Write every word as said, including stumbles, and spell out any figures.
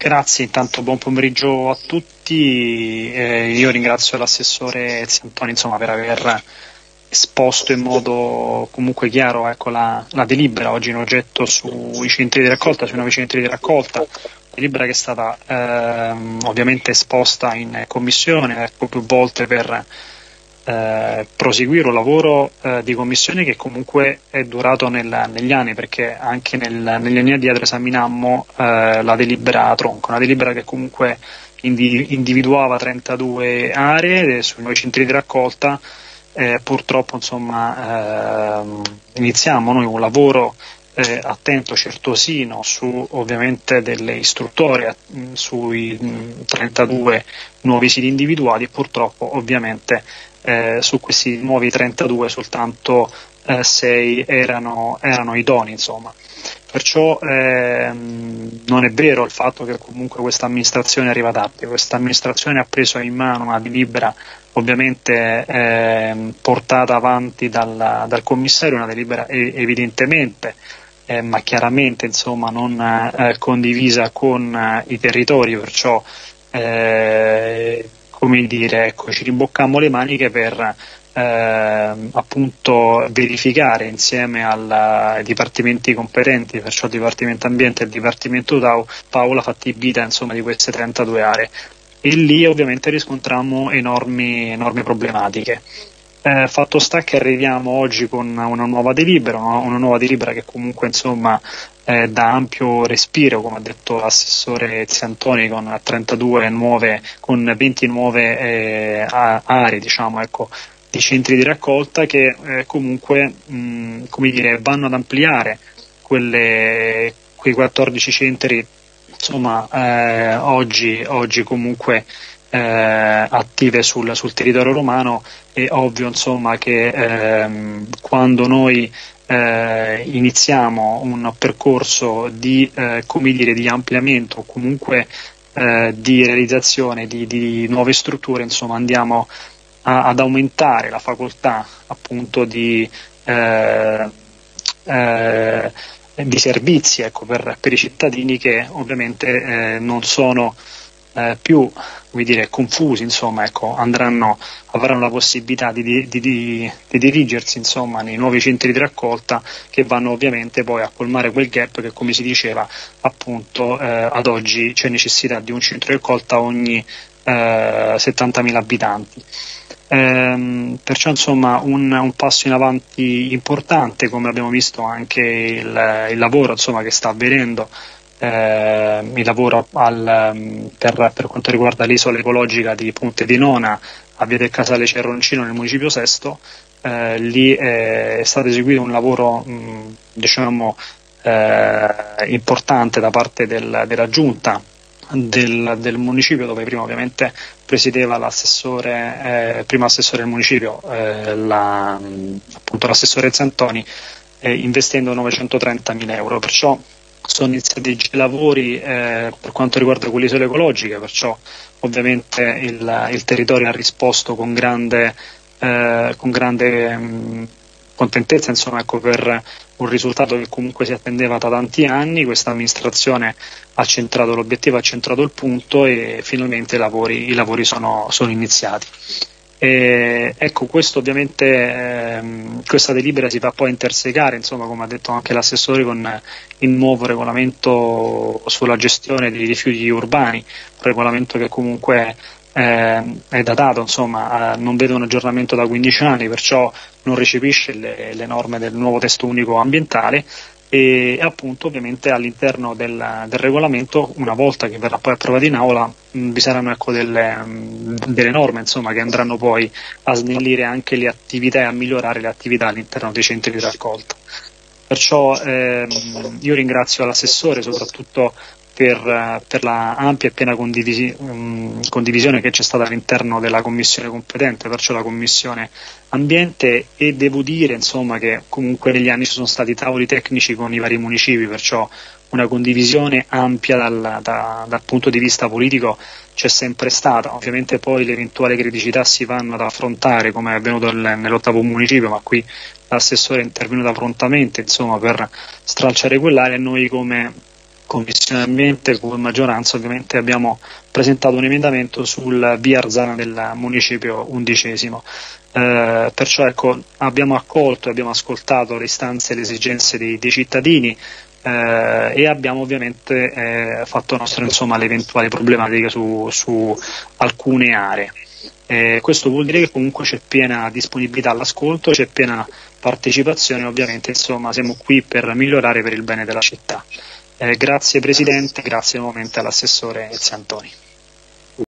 Grazie, intanto buon pomeriggio a tutti. Eh, io ringrazio l'assessore Ziantoni, insomma, per aver esposto in modo comunque chiaro, ecco, la, la delibera oggi in oggetto sui centri di raccolta, sui nuovi centri di raccolta. Delibera che è stata ehm, ovviamente esposta in commissione, ecco, più volte per eh, proseguire un lavoro eh, di commissione che comunque è durato nel, negli anni, perché anche nel, negli anni addietro esaminammo eh, la delibera tronco, una delibera che comunque indi, individuava trentadue aree sui nuovi centri di raccolta. Eh, purtroppo insomma ehm, iniziamo noi un lavoro eh, attento, certosino, su ovviamente delle istruttorie mh, sui mh, trentadue nuovi siti individuati, e purtroppo ovviamente eh, su questi nuovi trentadue soltanto eh, sei erano, erano idonei, insomma. Perciò ehm, non è vero il fatto che comunque questa amministrazione arriva tardi. Questa amministrazione ha preso in mano una delibera ovviamente eh, portata avanti dal, dal commissario, una delibera evidentemente eh, ma chiaramente insomma non eh, condivisa con eh, i territori, perciò eh, come dire, ecco, ci rimbocchiamo le maniche per eh, appunto verificare insieme al, ai dipartimenti competenti, perciò il Dipartimento Ambiente e il Dipartimento Tau, Tau la fattibilità insomma di queste trentadue aree. E lì ovviamente riscontrammo enormi, enormi problematiche. Eh, fatto sta che arriviamo oggi con una nuova delibera, una, una nuova delibera che comunque insomma eh, dà ampio respiro, come ha detto l'assessore Ziantoni, con trentadue nuove, con venti nuove eh, aree, diciamo, ecco, di centri di raccolta che eh, comunque mh, come dire, vanno ad ampliare quelle, quei quattordici centri insomma eh, oggi, oggi comunque eh, attive sul, sul territorio romano. È ovvio insomma che ehm, quando noi eh, iniziamo un percorso di, eh, come dire, di ampliamento o comunque eh, di realizzazione di, di nuove strutture, insomma andiamo a, ad aumentare la facoltà appunto di eh, eh, di servizi, ecco, per, per i cittadini che ovviamente eh, non sono eh, più, come dire, confusi, insomma, ecco, andranno, avranno la possibilità di, di, di, di dirigersi insomma nei nuovi centri di raccolta, che vanno ovviamente poi a colmare quel gap che, come si diceva appunto, eh, ad oggi c'è necessità di un centro di raccolta ogni eh, settantamila abitanti. Ehm, perciò insomma un, un passo in avanti importante, come abbiamo visto anche il, il lavoro insomma che sta avvenendo, eh, il lavoro al, per, per quanto riguarda l'isola ecologica di Ponte di Nona a via del Casale Cerroncino nel municipio Sesto. Eh, lì è, è stato eseguito un lavoro mh, diciamo eh, importante da parte del, della giunta Del, del municipio, dove prima ovviamente presiedeva l'assessore, eh, prima assessore del municipio, eh, la, appunto l'assessore Ziantoni, eh, investendo novecentotrentamila euro. Perciò sono iniziati i lavori eh, per quanto riguarda quell'isola ecologica, perciò ovviamente il, il territorio ha risposto con grande, eh, con grande mh, contentezza, insomma, ecco, per un risultato che comunque si attendeva da tanti anni. Questa amministrazione ha centrato l'obiettivo, ha centrato il punto e finalmente i lavori, i lavori sono, sono iniziati. E, ecco, questo ovviamente ehm, questa delibera si va poi a intersecare, insomma, come ha detto anche l'assessore, con il nuovo regolamento sulla gestione dei rifiuti urbani, un regolamento che comunque eh, è datato, insomma, eh, non vede un aggiornamento da quindici anni, perciò non recepisce le, le norme del nuovo testo unico ambientale. E appunto ovviamente all'interno del, del regolamento, una volta che verrà poi approvato in aula, mh, vi saranno ecco delle, mh, delle norme insomma che andranno poi a snellire anche le attività e a migliorare le attività all'interno dei centri di raccolta. Perciò ehm, io ringrazio l'assessore soprattutto per, per la ampia e piena condivisi, um, condivisione che c'è stata all'interno della commissione competente, perciò la commissione ambiente, e devo dire insomma che comunque negli anni ci sono stati tavoli tecnici con i vari municipi, perciò una condivisione ampia dal, da, dal punto di vista politico c'è sempre stata. Ovviamente poi le eventuali criticità si vanno ad affrontare, come è avvenuto nell'ottavo municipio, ma qui l'assessore è intervenuto prontamente insomma per stralciare quell'area, e noi come Commissione Ambiente, come maggioranza ovviamente abbiamo presentato un emendamento sul via Arzana del municipio undicesimo. Eh, perciò ecco, abbiamo accolto e abbiamo ascoltato le istanze e le esigenze dei, dei cittadini eh, e abbiamo ovviamente eh, fatto nostro insomma le eventuali problematiche su, su alcune aree. Eh, questo vuol dire che comunque c'è piena disponibilità all'ascolto, c'è piena partecipazione, ovviamente insomma siamo qui per migliorare per il bene della città. Eh, grazie Presidente, grazie nuovamente all'assessore Ezio Antoni.